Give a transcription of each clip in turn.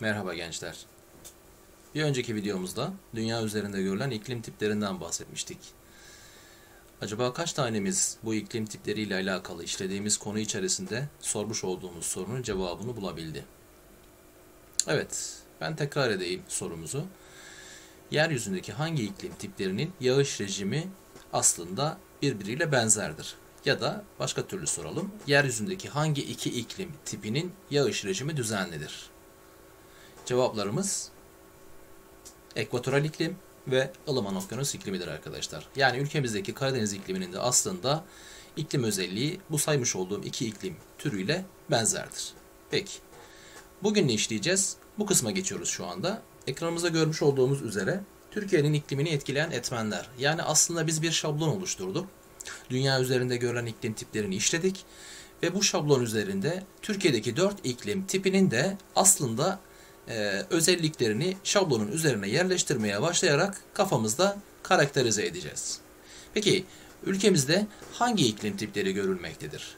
Merhaba gençler. Bir önceki videomuzda dünya üzerinde görülen iklim tiplerinden bahsetmiştik. Acaba kaç tanemiz bu iklim tipleriyle alakalı işlediğimiz konu içerisinde sormuş olduğumuz sorunun cevabını bulabildi? Evet, ben tekrar edeyim sorumuzu. Yeryüzündeki hangi iklim tiplerinin yağış rejimi aslında birbiriyle benzerdir? Ya da başka türlü soralım. Yeryüzündeki hangi iki iklim tipinin yağış rejimi düzenlidir? Cevaplarımız ekvatoral iklim ve ılıman okyanus iklimidir arkadaşlar. Yani ülkemizdeki Karadeniz ikliminin de aslında iklim özelliği bu saymış olduğum iki iklim türüyle benzerdir. Peki, bugün ne işleyeceğiz? Bu kısma geçiyoruz şu anda. Ekranımızda görmüş olduğumuz üzere Türkiye'nin iklimini etkileyen etmenler. Yani aslında biz bir şablon oluşturduk. Dünya üzerinde görülen iklim tiplerini işledik. Ve bu şablon üzerinde Türkiye'deki 4 iklim tipinin de aslında özelliklerini şablonun üzerine yerleştirmeye başlayarak kafamızda karakterize edeceğiz. Peki ülkemizde hangi iklim tipleri görülmektedir?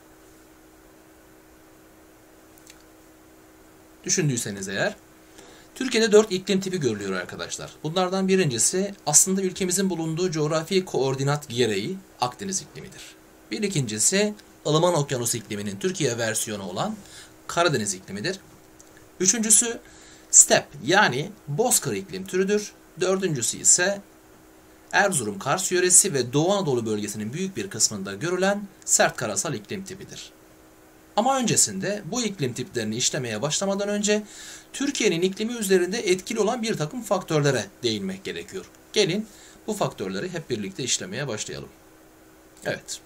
Düşündüyseniz eğer, Türkiye'de 4 iklim tipi görülüyor arkadaşlar. Bunlardan birincisi aslında ülkemizin bulunduğu coğrafi koordinat gereği Akdeniz iklimidir. Bir ikincisi ılıman okyanus ikliminin Türkiye versiyonu olan Karadeniz iklimidir. Üçüncüsü step yani bozkır iklim türüdür. Dördüncüsü ise Erzurum, Kars yöresi ve Doğu Anadolu bölgesinin büyük bir kısmında görülen sert karasal iklim tipidir. Ama öncesinde bu iklim tiplerini işlemeye başlamadan önce Türkiye'nin iklimi üzerinde etkili olan bir takım faktörlere değinmek gerekiyor. Gelin bu faktörleri hep birlikte işlemeye başlayalım. Evet.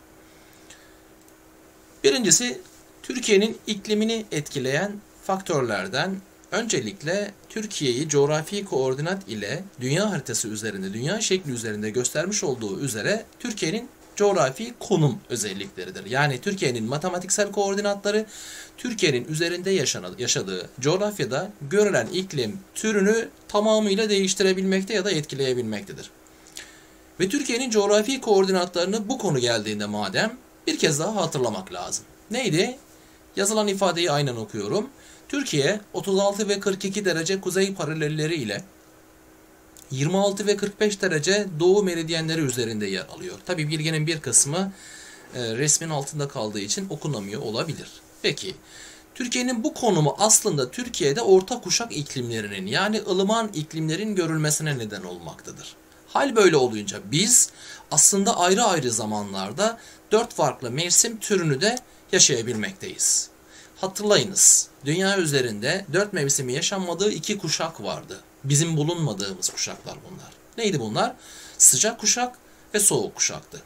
Birincisi Türkiye'nin iklimini etkileyen faktörlerden öncelikle Türkiye'yi coğrafi koordinat ile dünya haritası üzerinde, dünya şekli üzerinde göstermiş olduğu üzere Türkiye'nin coğrafi konum özellikleridir. Yani Türkiye'nin matematiksel koordinatları Türkiye'nin üzerinde yaşadığı coğrafyada görülen iklim türünü tamamıyla değiştirebilmekte ya da etkileyebilmektedir. Ve Türkiye'nin coğrafi koordinatlarını bu konu geldiğinde madem bir kez daha hatırlamak lazım. Neydi? Yazılan ifadeyi aynen okuyorum. Türkiye 36 ve 42 derece kuzey paralelleri ile 26 ve 45 derece doğu meridyenleri üzerinde yer alıyor. Tabi bilginin bir kısmı resmin altında kaldığı için okunamıyor olabilir. Peki, Türkiye'nin bu konumu aslında Türkiye'de orta kuşak iklimlerinin yani ılıman iklimlerin görülmesine neden olmaktadır. Hal böyle olunca biz aslında ayrı ayrı zamanlarda 4 farklı mevsim türünü de yaşayabilmekteyiz. Hatırlayınız, dünya üzerinde 4 mevsimi yaşanmadığı 2 kuşak vardı. Bizim bulunmadığımız kuşaklar bunlar. Neydi bunlar? Sıcak kuşak ve soğuk kuşaktı.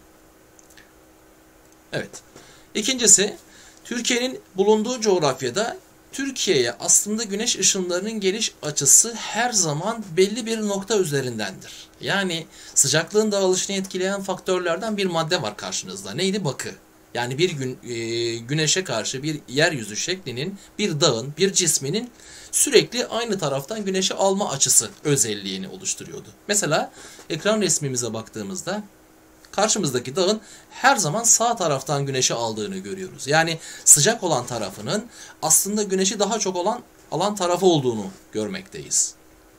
Evet. İkincisi, Türkiye'nin bulunduğu coğrafyada Türkiye'ye aslında güneş ışınlarının geliş açısı her zaman belli bir nokta üzerindendir. Yani sıcaklığın dağılışını etkileyen faktörlerden bir madde var karşınızda. Neydi? Bakı. Yani bir güneşe karşı bir yeryüzü şeklinin, bir dağın, bir cisminin sürekli aynı taraftan güneşi alma açısı özelliğini oluşturuyordu. Mesela ekran resmimize baktığımızda karşımızdaki dağın her zaman sağ taraftan güneşi aldığını görüyoruz. Yani sıcak olan tarafının aslında güneşi daha çok alan tarafı olduğunu görmekteyiz.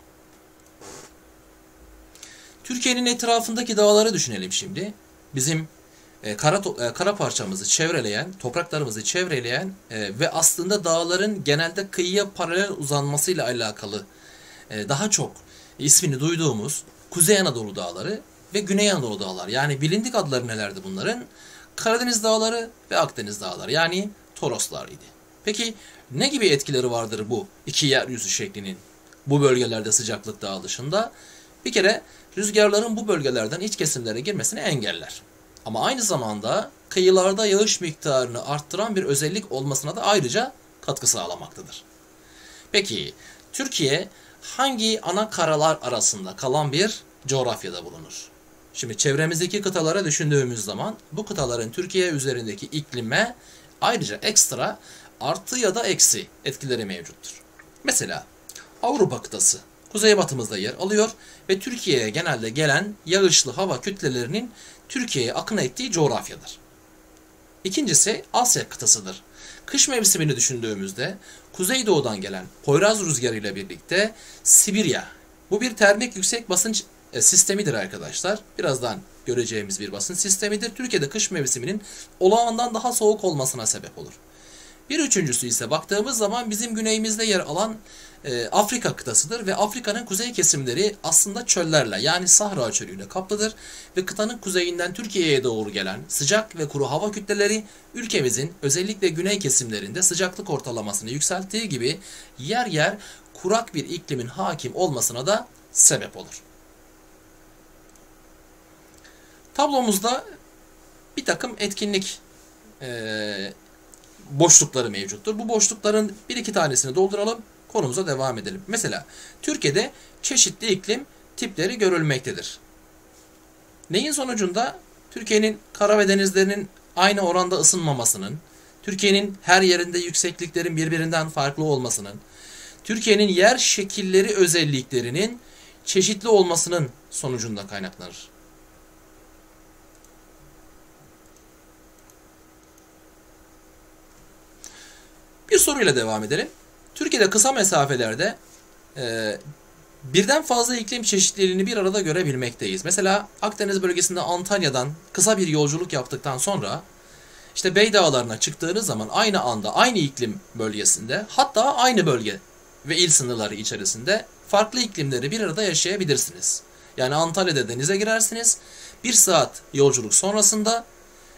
Türkiye'nin etrafındaki dağları düşünelim şimdi. Bizim kara parçamızı çevreleyen, topraklarımızı çevreleyen ve aslında dağların genelde kıyıya paralel uzanmasıyla alakalı daha çok ismini duyduğumuz Kuzey Anadolu Dağları ve Güney Anadolu Dağları. Yani bilindik adları nelerdi bunların? Karadeniz Dağları ve Akdeniz Dağları yani Toroslar idi. Peki ne gibi etkileri vardır bu iki yeryüzü şeklinin bu bölgelerde sıcaklık dağılışında? Bir kere rüzgarların bu bölgelerden iç kesimlere girmesini engeller. Ama aynı zamanda kıyılarda yağış miktarını arttıran bir özellik olmasına da ayrıca katkı sağlamaktadır. Peki, Türkiye hangi ana karalar arasında kalan bir coğrafyada bulunur? Şimdi çevremizdeki kıtalara düşündüğümüz zaman bu kıtaların Türkiye üzerindeki iklime ayrıca ekstra artı ya da eksi etkileri mevcuttur. Mesela Avrupa kıtası kuzeybatımızda yer alıyor ve Türkiye'ye genelde gelen yağışlı hava kütlelerinin Türkiye'ye akın ettiği coğrafyadır. İkincisi Asya kıtasıdır. Kış mevsimini düşündüğümüzde kuzeydoğudan gelen Poyraz rüzgarı ile birlikte Sibirya. Bu bir termik yüksek basınç sistemidir arkadaşlar. Birazdan göreceğimiz bir basınç sistemidir. Türkiye'de kış mevsiminin olağandan daha soğuk olmasına sebep olur. Bir üçüncüsü ise baktığımız zaman bizim güneyimizde yer alan Afrika kıtasıdır ve Afrika'nın kuzey kesimleri aslında çöllerle yani Sahra çölüyle kaplıdır ve kıtanın kuzeyinden Türkiye'ye doğru gelen sıcak ve kuru hava kütleleri ülkemizin özellikle güney kesimlerinde sıcaklık ortalamasını yükselttiği gibi yer yer kurak bir iklimin hakim olmasına da sebep olur. Tablomuzda bir takım etkinlik boşlukları mevcuttur. Bu boşlukların bir iki tanesini dolduralım, konumuza devam edelim. Mesela Türkiye'de çeşitli iklim tipleri görülmektedir. Neyin sonucunda? Türkiye'nin kara ve denizlerinin aynı oranda ısınmamasının, Türkiye'nin her yerinde yüksekliklerin birbirinden farklı olmasının, Türkiye'nin yer şekilleri özelliklerinin çeşitli olmasının sonucunda kaynaklanır. Bir soruyla devam edelim. Türkiye'de kısa mesafelerde birden fazla iklim çeşitliliğini bir arada görebilmekteyiz. Mesela Akdeniz bölgesinde Antalya'dan kısa bir yolculuk yaptıktan sonra işte Bey Dağları'na çıktığınız zaman aynı anda aynı iklim bölgesinde hatta aynı bölge ve il sınırları içerisinde farklı iklimleri bir arada yaşayabilirsiniz. Yani Antalya'da denize girersiniz. Bir saat yolculuk sonrasında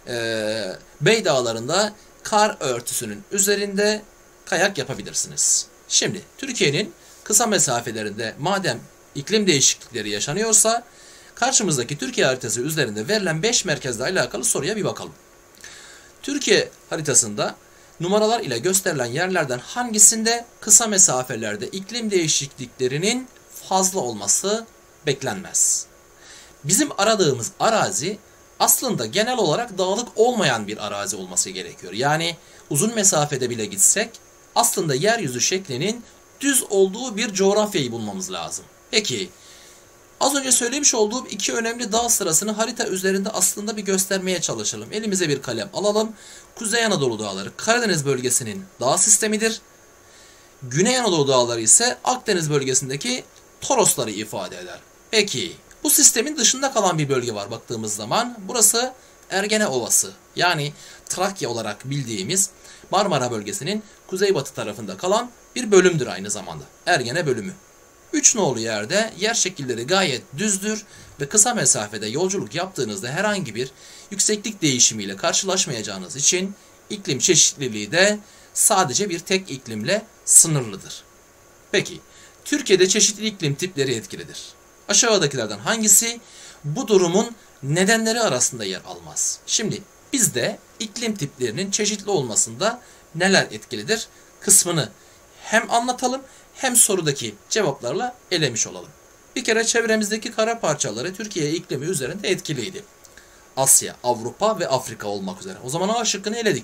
Bey Dağları'nda kar örtüsünün üzerinde kayak yapabilirsiniz. Şimdi Türkiye'nin kısa mesafelerinde madem iklim değişiklikleri yaşanıyorsa karşımızdaki Türkiye haritası üzerinde verilen 5 merkezle alakalı soruya bir bakalım. Türkiye haritasında numaralar ile gösterilen yerlerden hangisinde kısa mesafelerde iklim değişikliklerinin fazla olması beklenmez? Bizim aradığımız arazi aslında genel olarak dağlık olmayan bir arazi olması gerekiyor. Yani uzun mesafede bile gitsek aslında yeryüzü şeklinin düz olduğu bir coğrafyayı bulmamız lazım. Peki az önce söylemiş olduğum iki önemli dağ sırasını harita üzerinde aslında bir göstermeye çalışalım. Elimize bir kalem alalım. Kuzey Anadolu Dağları Karadeniz bölgesinin dağ sistemidir. Güney Anadolu Dağları ise Akdeniz bölgesindeki Torosları ifade eder. Peki bu sistemin dışında kalan bir bölge var baktığımız zaman. Burası Ergene Ovası. Yani Trakya olarak bildiğimiz Marmara bölgesinin kuzeybatı tarafında kalan bir bölümdür aynı zamanda. Ergene bölümü. 3 nolu yerde yer şekilleri gayet düzdür ve kısa mesafede yolculuk yaptığınızda herhangi bir yükseklik değişimiyle karşılaşmayacağınız için iklim çeşitliliği de sadece bir tek iklimle sınırlıdır. Peki, Türkiye'de çeşitli iklim tipleri etkilidir. Aşağıdakilerden hangisi bu durumun nedenleri arasında yer almaz? Şimdi bizde iklim tiplerinin çeşitli olmasında neler etkilidir kısmını hem anlatalım hem sorudaki cevaplarla elemiş olalım. Bir kere çevremizdeki kara parçaları Türkiye iklimi üzerinde etkiliydi. Asya, Avrupa ve Afrika olmak üzere. O zaman A şıkkını eledik.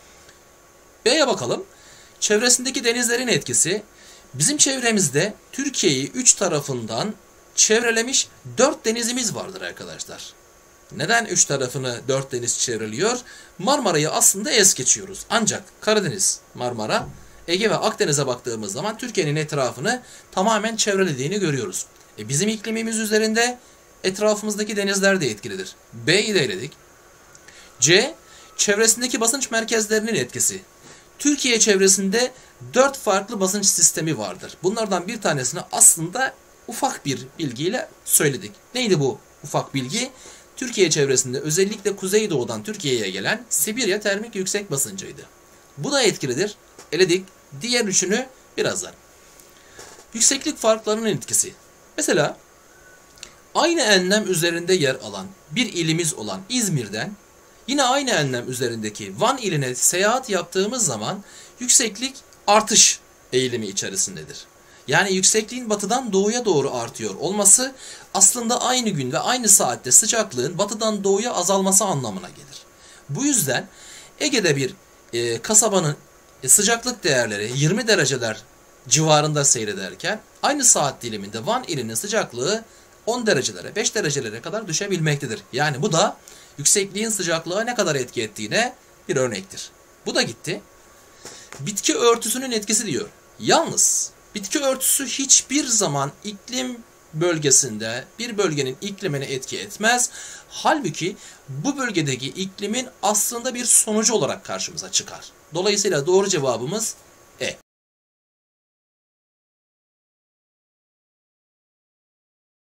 B'ye bakalım. Çevresindeki denizlerin etkisi. Bizim çevremizde Türkiye'yi 3 tarafından çevrelemiş 4 denizimiz vardır arkadaşlar. Neden 3 tarafını 4 deniz çevreliyor? Marmara'yı aslında es geçiyoruz. Ancak Karadeniz, Marmara, Ege ve Akdeniz'e baktığımız zaman Türkiye'nin etrafını tamamen çevrelediğini görüyoruz. Bizim iklimimiz üzerinde etrafımızdaki denizler de etkilidir. B'yi de eledik. C, çevresindeki basınç merkezlerinin etkisi. Türkiye çevresinde 4 farklı basınç sistemi vardır. Bunlardan bir tanesini aslında ufak bir bilgiyle söyledik. Neydi bu ufak bilgi? Türkiye çevresinde özellikle kuzeydoğudan Türkiye'ye gelen Sibirya termik yüksek basıncıydı. Bu da etkilidir. Eledik. Diğer üçünü birazdan. Yükseklik farklarının etkisi. Mesela aynı enlem üzerinde yer alan bir ilimiz olan İzmir'den yine aynı enlem üzerindeki Van iline seyahat yaptığımız zaman yükseklik artış eğilimi içerisindedir. Yani yüksekliğin batıdan doğuya doğru artıyor olması aslında aynı gün ve aynı saatte sıcaklığın batıdan doğuya azalması anlamına gelir. Bu yüzden Ege'de bir kasabanın sıcaklık değerleri 20 dereceler civarında seyrederken aynı saat diliminde Van ilinin sıcaklığı 10 derecelere, 5 derecelere kadar düşebilmektedir. Yani bu da yüksekliğin sıcaklığa ne kadar etki ettiğine bir örnektir. Bu da gitti. Bitki örtüsünün etkisi diyor. Yalnız bitki örtüsü hiçbir zaman iklim bölgesinde bir bölgenin iklimine etki etmez. Halbuki bu bölgedeki iklimin aslında bir sonucu olarak karşımıza çıkar. Dolayısıyla doğru cevabımız